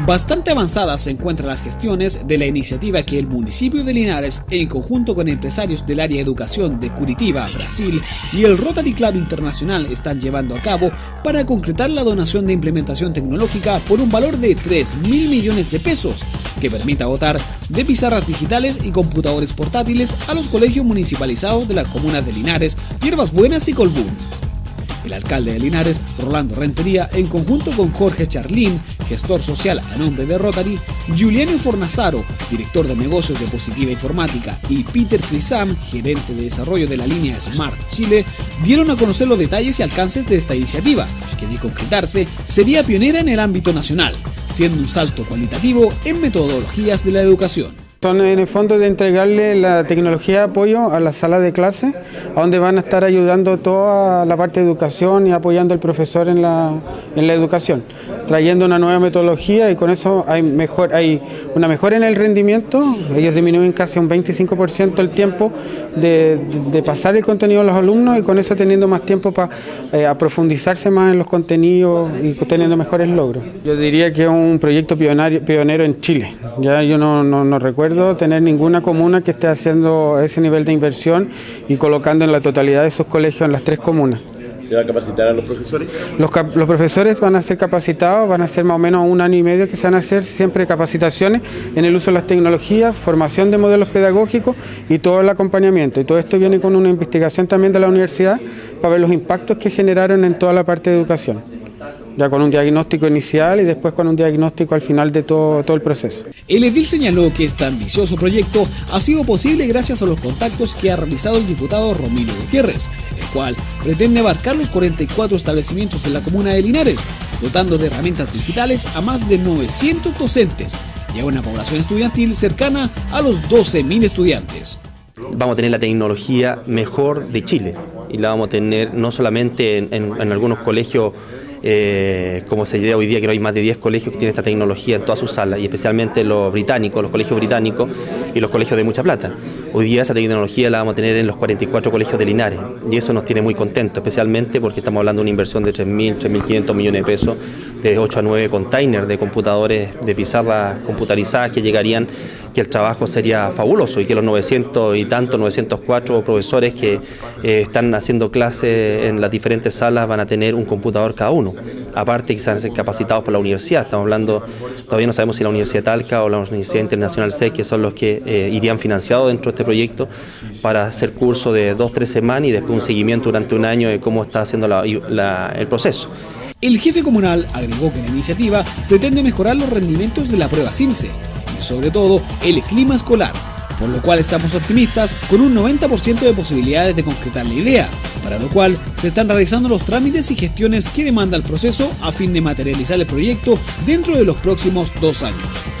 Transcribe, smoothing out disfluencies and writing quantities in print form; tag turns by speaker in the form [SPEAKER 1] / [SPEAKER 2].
[SPEAKER 1] Bastante avanzadas se encuentran las gestiones de la iniciativa que el municipio de Linares, en conjunto con empresarios del área de educación de Curitiba, Brasil, y el Rotary Club Internacional están llevando a cabo para concretar la donación de implementación tecnológica por un valor de 3.000 millones de pesos, que permita dotar de pizarras digitales y computadores portátiles a los colegios municipalizados de las comunas de Linares, Hierbas Buenas y Colbún. El alcalde de Linares, Rolando Rentería, en conjunto con Jorge Charlín, gestor social a nombre de Rotary, Giuliano Fornazaro, director de negocios de Positiva Informática, y Peter Crisam, gerente de desarrollo de la línea Smart Chile, dieron a conocer los detalles y alcances de esta iniciativa, que de concretarse sería pionera en el ámbito nacional, siendo un salto cualitativo en metodologías de la educación.
[SPEAKER 2] Son en el fondo de entregarle la tecnología de apoyo a la sala de clase, a donde van a estar ayudando toda la parte de educación y apoyando al profesor en la educación, trayendo una nueva metodología, y con eso hay una mejora en el rendimiento. Ellos disminuyen casi un 25% el tiempo de pasar el contenido a los alumnos, y con eso teniendo más tiempo para profundizarse más en los contenidos y teniendo mejores logros. Yo diría que es un proyecto pionero en Chile. Ya yo no recuerdo tener ninguna comuna que esté haciendo ese nivel de inversión y colocando en la totalidad de sus colegios en las 3 comunas.
[SPEAKER 3] ¿Se va a capacitar a los profesores?
[SPEAKER 2] Los profesores van a ser capacitados, van a ser más o menos 1 año y medio que se van a hacer siempre capacitaciones en el uso de las tecnologías, formación de modelos pedagógicos y todo el acompañamiento. Y todo esto viene con una investigación también de la universidad para ver los impactos que generaron en toda la parte de educación, ya con un diagnóstico inicial y después con un diagnóstico al final de todo el proceso.
[SPEAKER 1] El edil señaló que este ambicioso proyecto ha sido posible gracias a los contactos que ha realizado el diputado Romilio Gutiérrez, el cual pretende abarcar los 44 establecimientos de la comuna de Linares, dotando de herramientas digitales a más de 900 docentes y a una población estudiantil cercana a los 12.000 estudiantes.
[SPEAKER 4] Vamos a tener la tecnología mejor de Chile, y la vamos a tener no solamente en algunos colegios, como se dice hoy día, que no hay más de 10 colegios que tienen esta tecnología en todas sus salas, y especialmente los británicos, los colegios británicos y los colegios de mucha plata. Hoy día esa tecnología la vamos a tener en los 44 colegios de Linares, y eso nos tiene muy contentos, especialmente porque estamos hablando de una inversión de 3.500 millones de pesos, de 8 a 9 containers de computadores, de pizarras computarizadas que llegarían, que el trabajo sería fabuloso, y que los 904 profesores que están haciendo clases en las diferentes salas van a tener un computador cada uno. Aparte que se van a ser capacitados por la universidad. Estamos hablando, todavía no sabemos si la Universidad de Talca o la Universidad Internacional SEC, que son los que irían financiados dentro de este proyecto, para hacer cursos de 2-3 semanas y después un seguimiento durante un año de cómo está haciendo el proceso.
[SPEAKER 1] El jefe comunal agregó que la iniciativa pretende mejorar los rendimientos de la prueba CIMSE y sobre todo el clima escolar, por lo cual estamos optimistas con un 90% de posibilidades de concretar la idea, para lo cual se están realizando los trámites y gestiones que demanda el proceso a fin de materializar el proyecto dentro de los próximos 2 años.